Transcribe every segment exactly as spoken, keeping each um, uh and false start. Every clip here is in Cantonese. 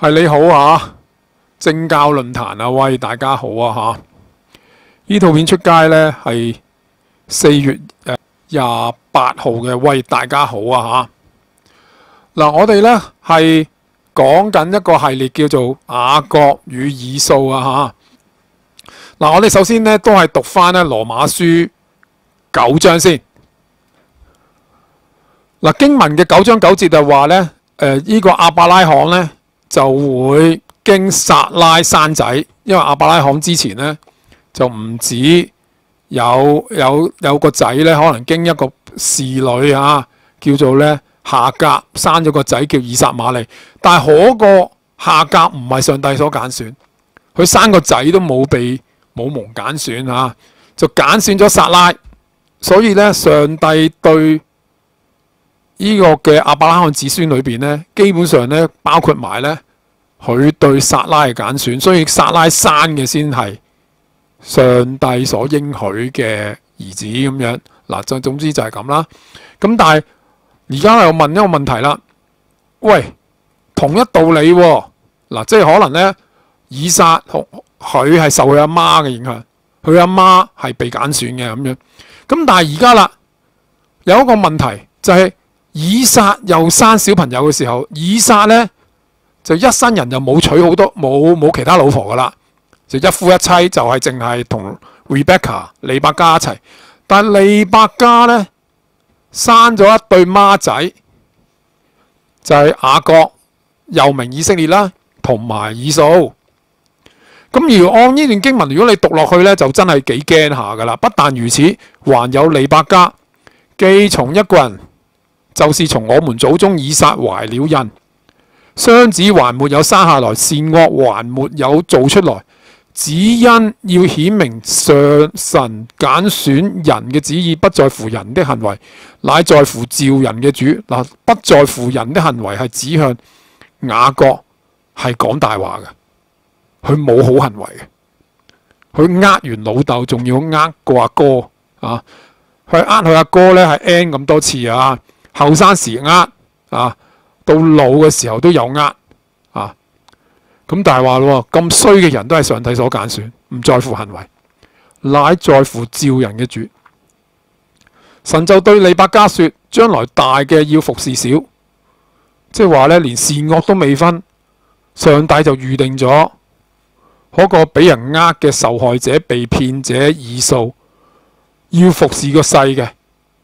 係你好啊，政教論壇啊，喂，大家好啊吓！呢套片出街呢係四月誒廿八號嘅，喂，大家好啊吓！嗱，我哋呢係講緊一個系列叫做雅各與以掃啊吓！嗱，我哋首先呢都係讀翻咧羅馬書九章先。嗱，經文嘅九章九節就話呢，誒、呃、呢、這個亞伯拉罕呢就會經撒拉生仔，因為亞伯拉罕之前呢就唔止有有有個仔呢，可能經一個侍女啊，叫做呢夏甲生咗個仔叫以撒瑪利，但係嗰個夏甲唔係上帝所揀選，佢生個仔都冇被冇蒙揀選啊，就揀選咗撒拉，所以呢，上帝對呢個嘅亞伯拉罕子孫裏邊呢，基本上呢包括埋呢佢對撒拉嘅揀選，所以撒拉生嘅先係上帝所應許嘅兒子咁樣。嗱，就總之就係咁啦。咁但係而家又問一個問題啦，喂，同一道理喎、哦，嗱，即係可能呢，以撒同佢係受佢阿媽嘅影響，佢阿媽係被揀選嘅咁樣。咁但係而家啦，有一個問題就係、是。以撒又生小朋友嘅時候，以撒呢就一生人就冇娶好多冇冇其他老婆噶啦，就一夫一妻，就係淨係同 Rebecca 利百加一齊。但係利百加呢生咗一對孖仔，就係、是、雅各又名以色列啦，同埋以掃。咁而按呢段經文，如果你讀落去呢，就真係幾驚下噶啦。不但如此，還有利百加，既從一個人。就是從我們祖宗以撒懷了孕，雙子還沒有生下來，善惡還沒有做出來，只因要顯明上神揀選人嘅旨意，不在乎人的行為，乃在乎召人嘅主。嗱，不在乎人的行為係指向雅各係講大話嘅，佢冇好行為嘅，佢呃完老豆，仲要呃個阿哥啊，佢呃佢阿哥呢係 N 咁多次啊。後生時呃啊，到老嘅時候都有呃啊，咁但係話咯，咁衰嘅人都係上帝所揀選，唔在乎行為，乃在乎召人嘅主。神就對利百加說：將來大嘅要服侍小，即係話咧，連善惡都未分，上帝就預定咗嗰個俾人呃嘅受害者、被騙者以掃要服侍個細嘅。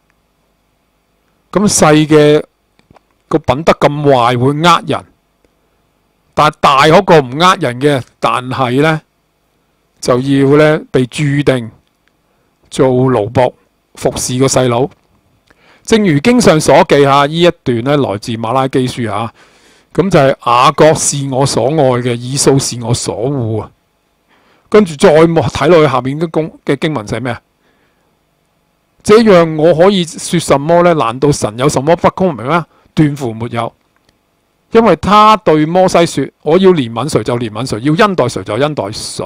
咁細嘅個品德咁壞，會呃人，但係大嗰個唔呃人嘅，但係呢，就要呢被注定做奴僕服侍個細佬。正如經上所記下，呢一段呢來自馬拉基書嚇，咁就係雅各是我所愛嘅，以掃是我所惡啊。跟住再睇落去下面嘅經嘅經文係咩啊？這樣我可以說什麼呢？難道神有什麼不公平咩？斷乎沒有，因為他對摩西說：我要憐憫誰就憐憫誰，要恩待誰就恩待誰。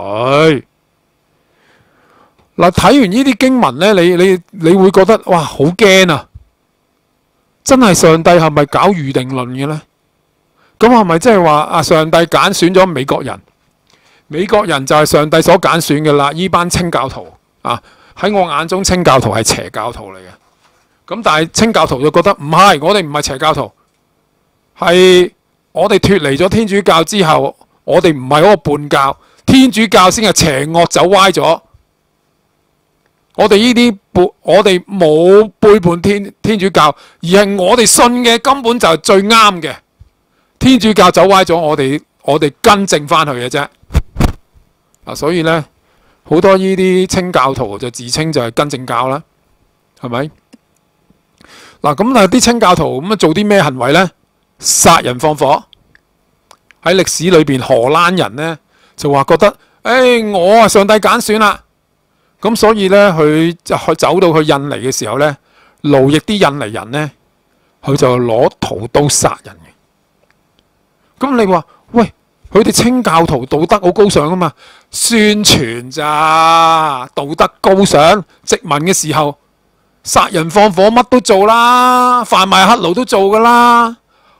嗱，睇完呢啲經文呢，你你你會覺得哇，好驚啊！真係上帝係咪搞預定論嘅呢？咁係咪即係話啊？上帝揀選咗美國人，美國人就係上帝所揀選嘅啦？呢班清教徒啊！喺我眼中，清教徒係邪教徒嚟嘅。咁但係清教徒就覺得唔係，我哋唔係邪教徒，係我哋脫離咗天主教之後，我哋唔係嗰個叛教，天主教先係邪惡走歪咗。我哋呢啲背，我哋冇背叛天天主教，而係我哋信嘅根本就係最啱嘅。天主教走歪咗，我哋我哋更正翻去嘅啫。啊，所以呢。好多呢啲清教徒就自稱就係跟正教啦，係咪？嗱，咁啊啲清教徒咁啊做啲咩行為呢？殺人放火。喺歷史裏邊，荷蘭人呢就話覺得，誒、哎、我啊上帝揀選啦，咁所以呢，佢就去走到去印尼嘅時候呢，奴役啲印尼人呢，佢就攞屠刀殺人嘅。咁你話喂？佢哋清教徒道德好高尚啊嘛，宣傳咋，道德高尚。殖民嘅時候殺人放火乜都做啦，販賣黑奴都做噶啦。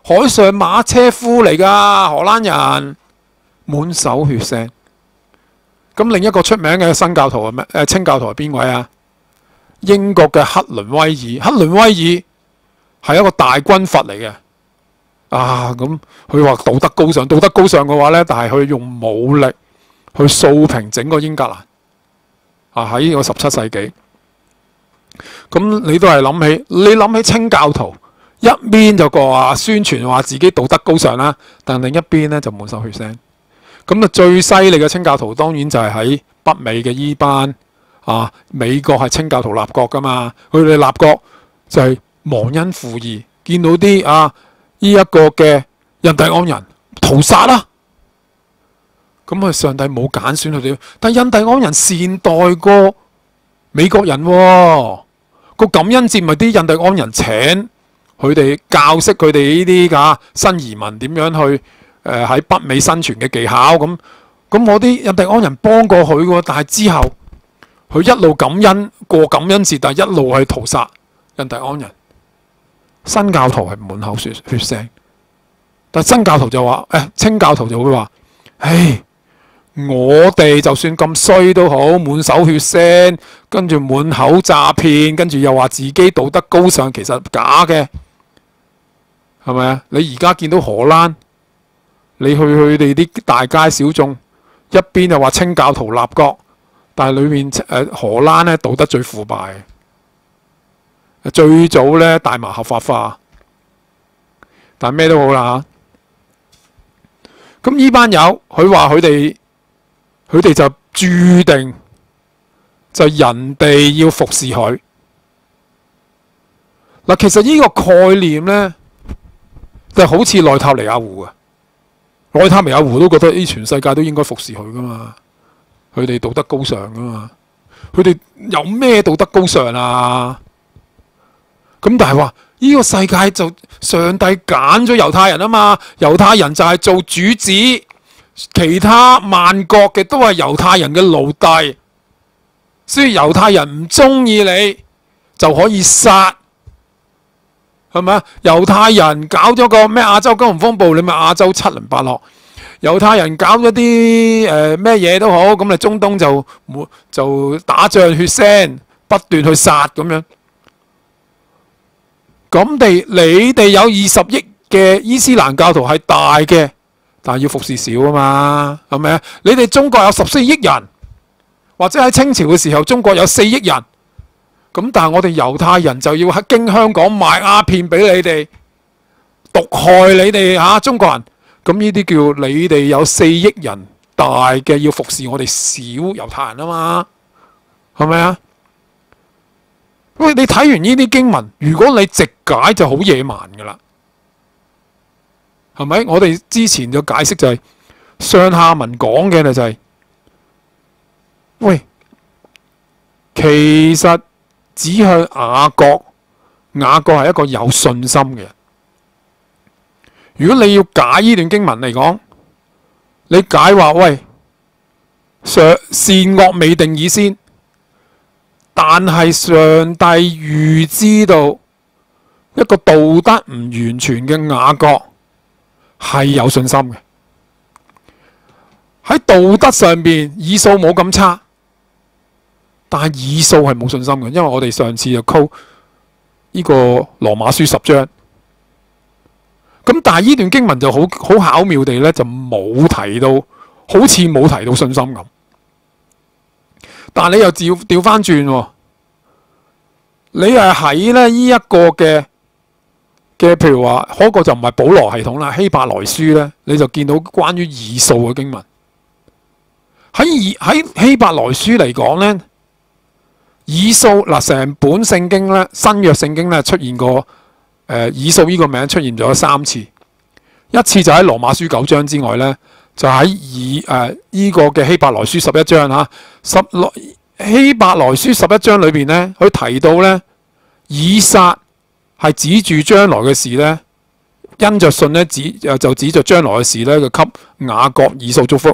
海上馬車夫嚟㗎，荷蘭人，滿手血腥。咁另一個出名嘅新教徒係咩？誒清教徒係邊位啊？英國嘅克倫威爾，克倫威爾係一個大軍閥嚟嘅。啊，咁佢話道德高尚，道德高尚嘅話咧，但係佢用武力去掃平整個英格蘭。啊，喺呢個十七世紀，咁你都係諗起，你諗起清教徒，一邊就個話宣傳話自己道德高尚啦，但另一邊咧就滿手血腥。咁啊，最犀利嘅清教徒當然就係喺北美嘅依班啊，美國係清教徒立國噶嘛，佢哋立國就係忘恩負義，見到啲啊呢一個嘅印第安人屠殺啦。咁啊，上帝冇揀選佢哋，但印第安人善待過美國人喎、哦。個感恩節咪啲印第安人請佢哋教識佢哋呢啲㗎新移民點樣去誒喺、呃、北美生存嘅技巧。咁咁我啲印第安人幫過佢喎，但係之後佢一路感恩過感恩節，但係一路去屠殺印第安人。新教徒係滿口血血腥，但係新教徒就話誒，清教徒就會話：唉。我哋就算咁衰都好，滿手血腥，跟住滿口詐騙，跟住又話自己道德高尚，其實假嘅，係咪啊？你而家見到荷蘭，你去佢哋啲大街小眾，一邊就話清教徒立國，但係裏面誒、呃、荷蘭咧道德最腐敗，最早咧大麻合法化，但係咩都好啦嚇。咁呢班友佢話佢哋。佢哋就注定就人哋要服侍佢嗱，其實呢個概念咧就好似內塔尼亞胡啊，內塔尼亞胡都覺得呢全世界都應該服侍佢噶嘛，佢哋道德高尚噶嘛，佢哋有咩道德高尚啊？咁但係話呢個世界就上帝揀咗猶太人啊嘛，猶太人就係做主子。其他萬國嘅都係猶太人嘅奴隸，所以猶太人唔中意你就可以殺，係咪啊？猶太人搞咗個咩亞洲金融風暴，你咪亞洲七零八落；猶太人搞咗啲誒咩嘢都好，咁你中東就就打仗血腥，不斷去殺咁樣。咁哋你哋有二十億嘅伊斯蘭教徒係大嘅。但係要服侍少啊嘛，係咪啊？你哋中國有十四億人，或者喺清朝嘅時候，中國有四億人。咁但係我哋猶太人就要喺經香港賣鴉片俾你哋，毒害你哋嚇、啊、中國人。咁呢啲叫你哋有四億人大嘅要服侍我哋小猶太人啊嘛，係咪啊？喂，你睇完呢啲經文，如果你直解就好野蠻噶啦。係咪？我哋之前嘅解釋就係、是、上下文講嘅咧就係、是，喂，其實指向雅各，雅各係一個有信心嘅人。如果你要解呢段經文嚟講，你解話喂，上善惡未定以先，但係上帝預知道一個道德唔完全嘅雅各。係有信心嘅，喺道德上邊以掃冇咁差，但係以掃係冇信心嘅，因為我哋上次就 call 呢個羅馬書十章，咁但係呢段經文就好好巧妙地咧就冇提到，好似冇提到信心咁，但係你又調調翻轉，你係喺咧呢一個嘅。嘅譬如話，嗰、那個就唔係保羅系統啦，希伯來書咧，你就見到關於以掃嘅經文。喺以喺希伯來書嚟講咧，以掃嗱成本聖經咧，新約聖經咧出現過誒、呃、以掃呢個名出現咗三次，一次就喺羅馬書九章之外咧，就喺以誒依、呃這個嘅希伯來書十一章嚇，十羅希伯來書十一章裏邊咧，佢提到咧以撒。係指住將來嘅事咧，因着信咧指就指着將來嘅事咧，就給雅各以掃祝福。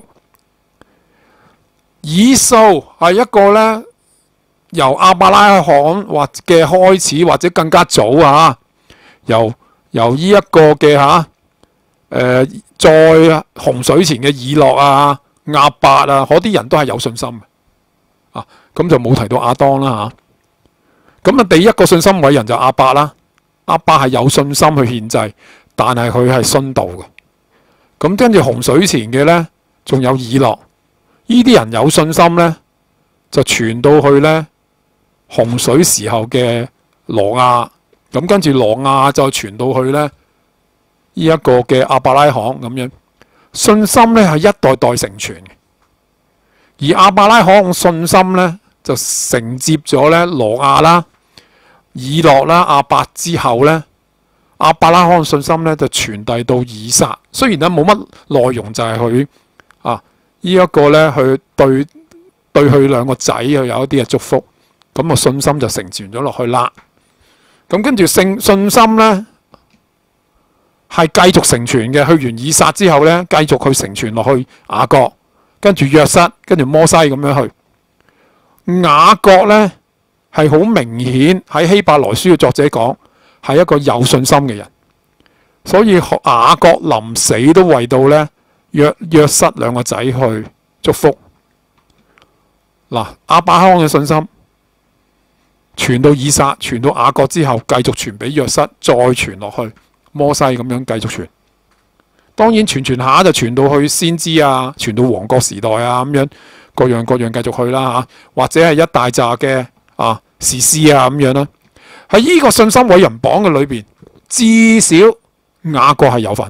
以掃係一個咧由亞伯拉罕或嘅開始，或者更加早啊，由由呢一個嘅嚇誒，在洪水前嘅以諾啊、亞伯啊，嗰啲人都係有信心嘅啊。咁就冇提到亞當啦嚇。咁啊，第一個信心偉人就亞伯啦。亞伯係有信心去獻祭，但係佢係殉道嘅。咁跟住洪水前嘅咧，仲有以諾。呢啲人有信心咧，就傳到去咧洪水時候嘅挪亞。咁跟住挪亞就傳到去咧呢一個嘅亞伯拉罕咁樣。信心咧係一代代承傳嘅，而亞伯拉罕信心咧就承接咗咧挪亞啦、以諾啦、亞伯之後咧，亞伯拉罕信心咧就傳遞到以撒。雖然咧冇乜內容，就係佢啊呢一個咧去對對佢兩個仔佢有一啲嘅祝福，咁啊信心就承傳咗落去啦。咁跟住信信心咧係繼續承傳嘅，去完以撒之後咧，繼續去承傳落去雅各，跟住約瑟，跟住摩西咁樣去。雅各咧係好明顯喺希伯來書嘅作者講係一個有信心嘅人，所以雅各臨死都為到咧約約瑟兩個仔去祝福。嗱，亞伯拉罕嘅信心傳到以撒，傳到雅各之後，繼續傳俾約瑟，再傳落去摩西咁樣繼續傳。當然傳傳下就傳到去先知啊，傳到王國時代啊咁樣，各樣各樣繼續去啦嚇，或者係一大紮嘅啊士師啊咁樣啦。喺呢個信心偉人榜嘅裏邊，至少雅各係有份，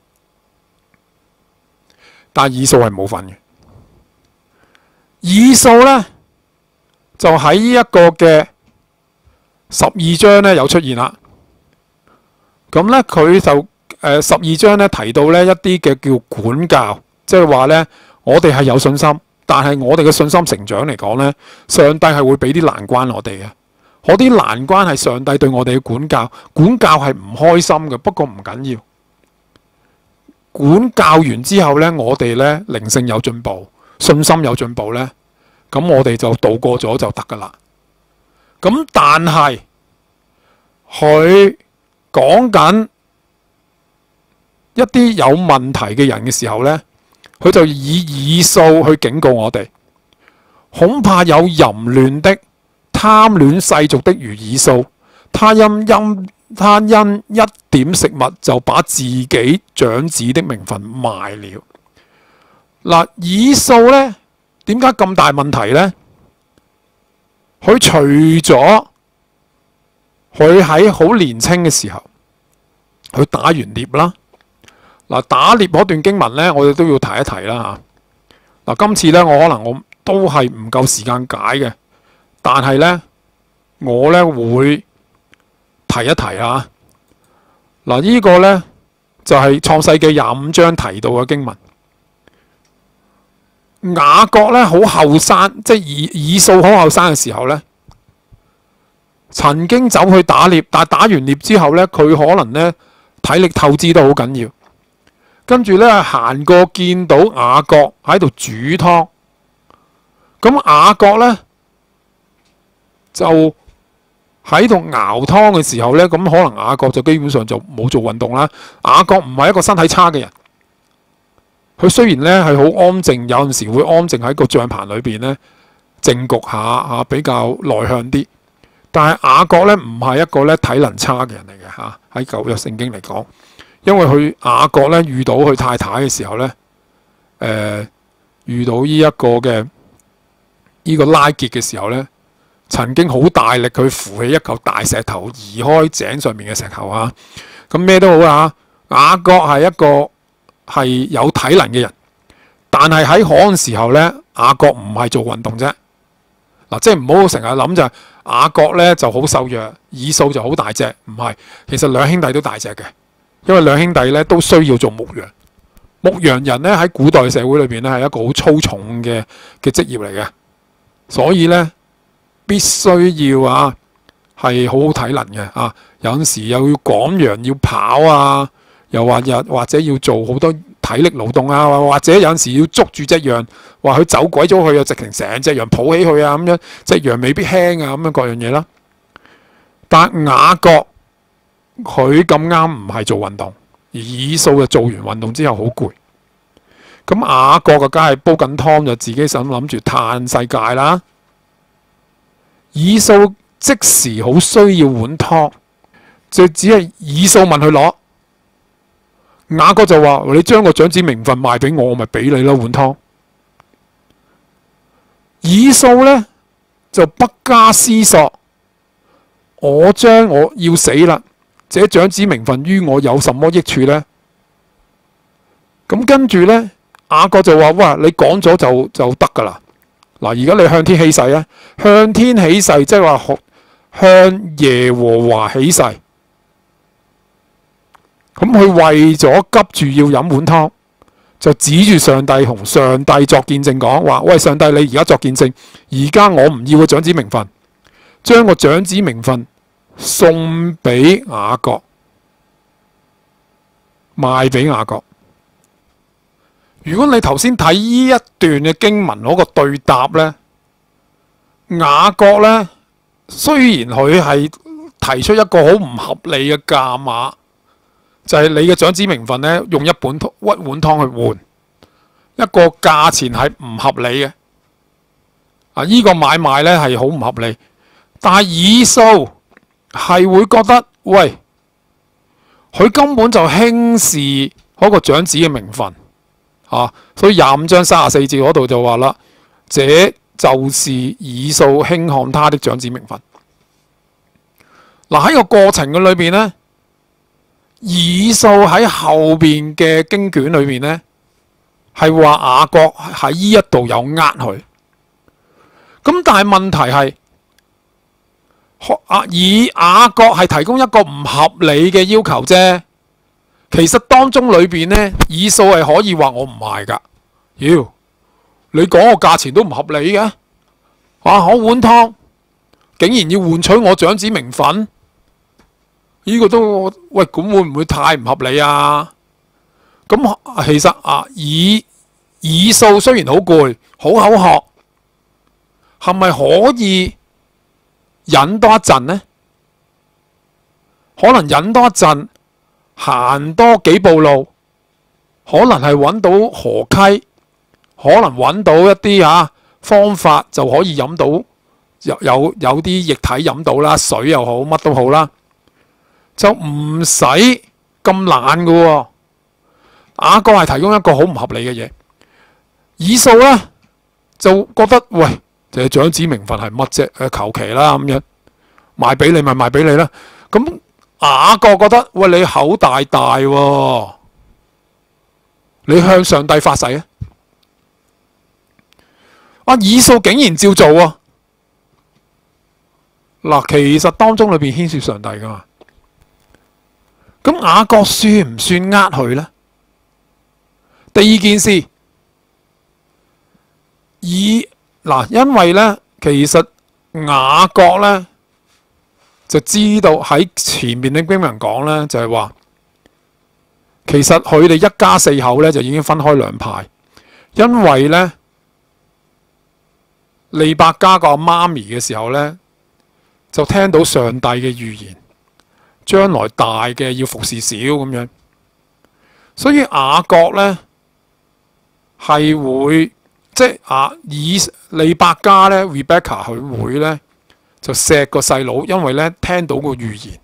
但以掃係冇份嘅。以掃咧就喺呢一個嘅十二章咧有出現啦。咁咧佢就誒十二章咧提到咧一啲嘅叫管教，即係話咧我哋係有信心，但係我哋嘅信心成長嚟講咧，上帝係會俾啲難關我哋嘅。嗰啲難關係上帝對我哋嘅管教，管教係唔開心嘅，不過唔緊要。管教完之後咧，我哋咧靈性有進步，信心有進步咧，咁我哋就渡過咗就得噶啦。咁但係佢講緊一啲有問題嘅人嘅時候咧，佢就以以掃去警告我哋，恐怕有淫亂的、貪戀世俗的如以掃，他因因他因一點食物就把自己長子的名分賣了。嗱，以掃咧點解咁大問題咧？佢除咗佢喺好年輕嘅時候，佢打完獵啦。嗱，打獵嗰段經文咧，我哋都要提一提啦嚇。嗱，今次咧我可能我都係唔夠時間解嘅，但係咧我咧會提一提啊。嗱，呢個咧就係創世記廿五章提到嘅經文。雅各咧好後生，即係以以掃好後生嘅時候咧，曾經走去打獵，但係打完獵之後咧，佢可能咧體力透支得好緊要，跟住咧行過見到雅各喺度煮湯，咁雅各咧就喺度熬湯嘅時候咧，咁可能雅各就基本上就冇做運動啦。雅各唔係一個身體差嘅人。佢雖然咧係好安靜，有陣時會安靜喺個帳棚裏邊咧靜局下嚇，比較內向啲。但係雅各咧唔係一個咧體能差嘅人嚟嘅嚇，喺舊約聖經嚟講，因為佢雅各咧遇到佢太太嘅時候咧，誒、呃、遇到呢一個嘅呢、呢個拉結嘅時候咧，曾經好大力去扶起一嚿大石頭，移開井上面嘅石頭啊。咁咩都好啊，雅各係一個係有體能嘅人，但係喺嗰陣時候咧，雅各唔係做運動啫。嗱，即係唔好成日諗就係雅各咧就好瘦弱，以掃就好大隻，唔係。其實兩兄弟都大隻嘅，因為兩兄弟咧都需要做牧羊。牧羊人咧喺古代社會裏邊咧係一個好粗重嘅嘅職業嚟嘅，所以咧必須要啊係好好體能嘅啊。有陣時又要趕羊要跑啊。又或者或者要做好多體力勞動啊，或者有陣時要捉住隻羊，話佢走鬼咗去啊，直情成隻羊抱起佢啊，咁樣隻羊未必輕啊，咁樣各樣嘢啦。但雅各佢咁啱唔係做運動，而以掃就做完運動之後好攰。咁雅各就梗係煲緊湯，就自己想諗住嘆世界啦。以掃即時好需要碗湯，就只係以掃問佢攞，雅各就話：你將個長子名分賣俾我，我咪俾你咯碗湯。以掃呢，就不加思索，我將我要死啦，這長子名分於我有什麼益處呢？咁跟住呢，雅各就話：哇，你講咗就就得噶啦。嗱，而家你向天起誓啊，向天起誓即係話向耶和華起誓。咁佢為咗急住要飲碗湯，就指住上帝同上帝作見證講話：喂，上帝，你而家作見證，而家我唔要個長子名分，將個長子名分送俾雅各，賣俾雅各。如果你頭先睇呢一段嘅經文嗰個對答呢，雅各呢，雖然佢係提出一個好唔合理嘅價碼，就係、是、你嘅長子名分呢，用一本屈碗湯去換，一個價錢係唔合理嘅。啊，呢、這個買賣呢係好唔合理，但係以掃係會覺得，喂，佢根本就輕視嗰個長子嘅名分。啊，所以廿五章三十四節嗰度就話啦，這就是以掃輕看他的長子名分。嗱、啊、喺個過程嘅裏邊呢，以掃喺後邊嘅經卷裏邊呢，係話雅各喺呢一度有呃佢。咁但係問題係，啊以雅各係提供一個唔合理嘅要求啫。其實當中裏邊呢，以掃係可以話我唔賣噶，妖，你講個價錢都唔合理嘅，啊，我碗湯竟然要換取我長子名分，呢、這個都喂，咁會唔會太唔合理啊？咁其實啊，以以掃雖然好攰，好口渴，係咪可以忍多一陣呢？可能忍多一陣。行多幾步路，可能係揾到河溪，可能揾到一啲啊方法就可以飲到有有有啲液體飲到啦，水又好，乜都好啦，就唔使咁懶噶喎。雅各係提供一個好唔合理嘅嘢，以掃呢就覺得喂，就係長子名分係乜啫？誒，求其啦咁樣賣俾你咪賣俾你啦，咁。雅各覺得喂，你口大大喎，你向上帝發誓啊！啊，以掃竟然照做啊！嗱，其實當中裏邊牽涉上帝噶嘛，咁雅各算唔算呃佢呢？第二件事，以嗱，因為呢，其實雅各呢。就知道喺前面嘅經文講呢，就係話其實佢哋一家四口呢，就已經分開兩派，因為呢，利百加個媽咪嘅時候呢，就聽到上帝嘅預言，將來大嘅要服侍小咁樣，所以雅各呢，係會即係啊以利百加呢 Rebecca 佢會呢。就錫個細佬，因為咧聽到個預言。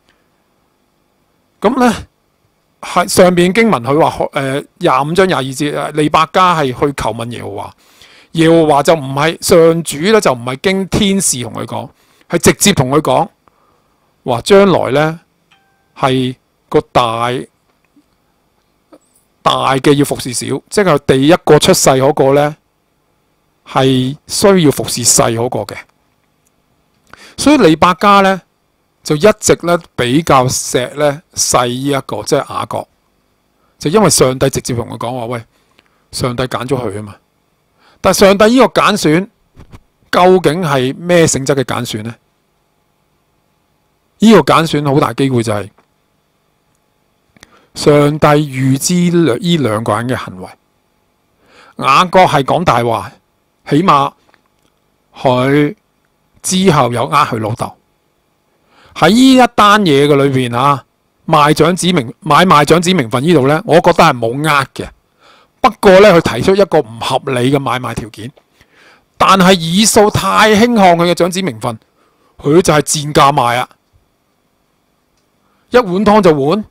咁咧係上邊經文佢話誒廿五章廿二節，利百加係去求問耶和華，耶和華就唔係上主咧，就唔係經天使同佢講，係直接同佢講話將來咧係個大大嘅要服侍小，即係第一個出世嗰個咧係需要服侍細嗰個嘅。所以利百加咧就一直咧比較錫咧細呢一個，即係雅各，就因為上帝直接同佢講話，喂，上帝揀咗佢啊嘛。但係上帝呢個揀選究竟係咩性質嘅揀選呢？呢、這個揀選好大機會就係上帝預知呢兩個人嘅行為。雅各係講大話，起碼佢之後有呃佢老豆， 喺呢一單嘢嘅裏邊啊，賣長子名買賣長子名分呢度咧，我覺得係冇呃嘅。不過咧，佢提出一個唔合理嘅買賣條件，但係以掃太輕看佢嘅長子名分，佢就係賤價賣啊！一碗湯就換。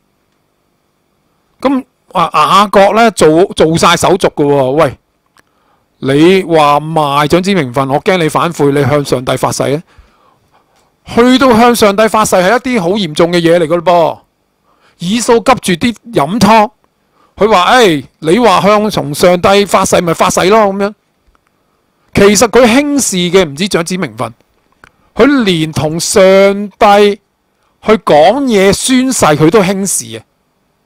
咁啊，雅各咧做做晒手續嘅喎，喂，你話賣長子名分，我驚你反悔，你向上帝發誓咧。去到向上帝發誓係一啲好嚴重嘅嘢嚟嘅咯噃。以掃急住啲飲湯。佢話：誒、哎，你話向從上帝發誓咪發誓咯咁樣。其實佢輕視嘅唔止長子名分，佢連同上帝去講嘢宣誓，佢都輕視啊！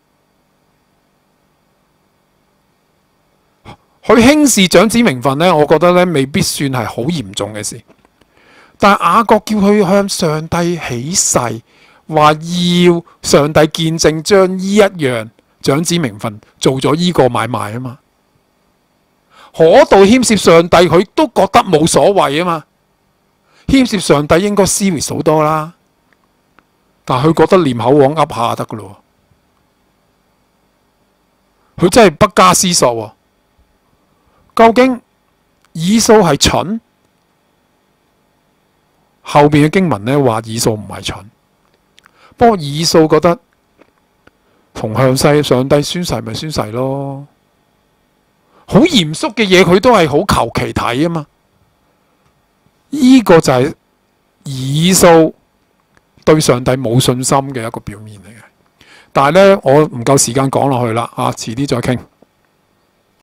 佢輕視長子名分咧，我覺得咧未必算係好嚴重嘅事。但係雅各叫佢向上帝起誓，話要上帝見證將呢一樣長子名分做咗依個買賣啊嘛，嗰度牽涉上帝，佢都覺得冇所謂啊嘛。牽涉上帝應該 serious 好多啦，但係佢覺得念口簧噏下得噶咯，佢真係不加思索喎。究竟以掃係蠢？後邊嘅經文咧話以掃唔係蠢，不過以掃覺得。同向世上帝宣誓咪宣誓咯，好嚴肅嘅嘢佢都係好求其睇啊嘛。呢、這個就係以掃對上帝冇信心嘅一個表面嚟嘅。但係咧，我唔夠時間講落去啦，啊，遲啲再傾。